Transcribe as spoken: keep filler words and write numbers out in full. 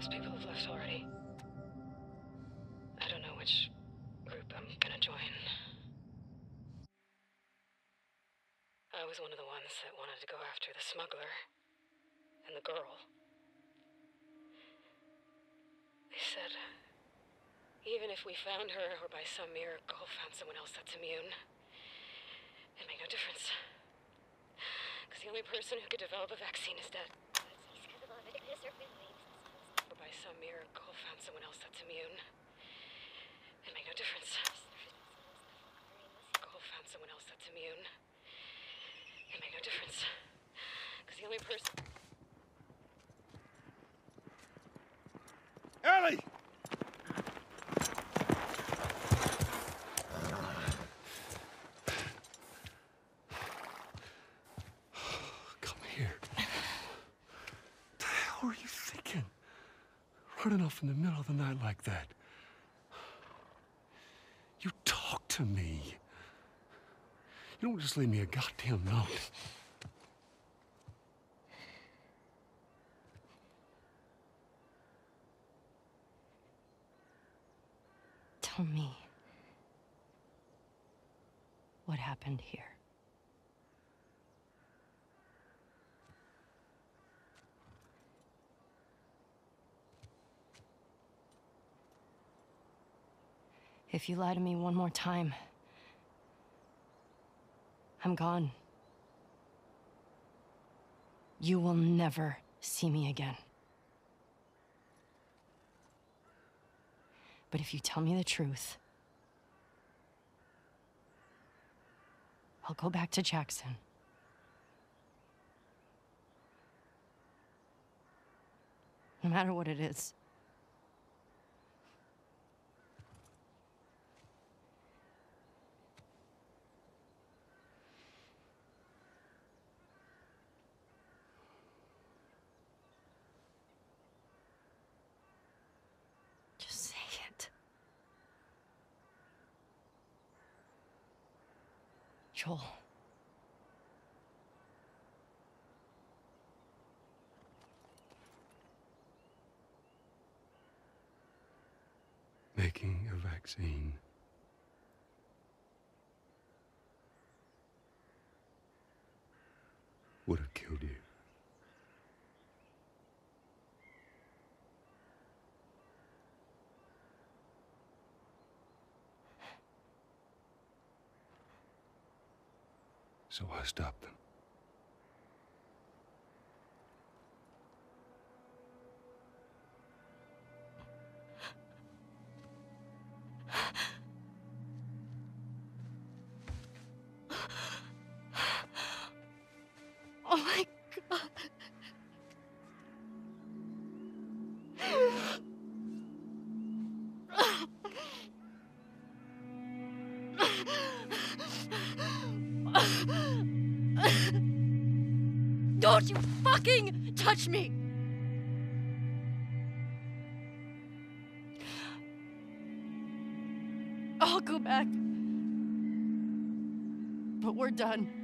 Most people have left already. I don't know which group I'm gonna join. I was one of the ones that wanted to go after the smuggler and the girl. They said, even if we found her or by some miracle found someone else that's immune, it'd make no difference. Because the only person who could develop a vaccine is dead. Or by some miracle found someone else that's immune, it'd make no difference. Or found someone else that's immune, it'd make no difference. Because the only person... Ellie! Come here. What the hell were you thinking? Running off in the middle of the night like that. You talk to me. You don't just leave me a goddamn note. Tell me what happened here. If you lie to me one more time, I'm gone. You will never see me again. But if you tell me the truth, I'll go back to Jackson. No matter what it is. Just say it. Joel. Making a vaccine would have killed you. So I stopped them. Oh my God. Don't you fucking touch me! I'll go back. But we're done.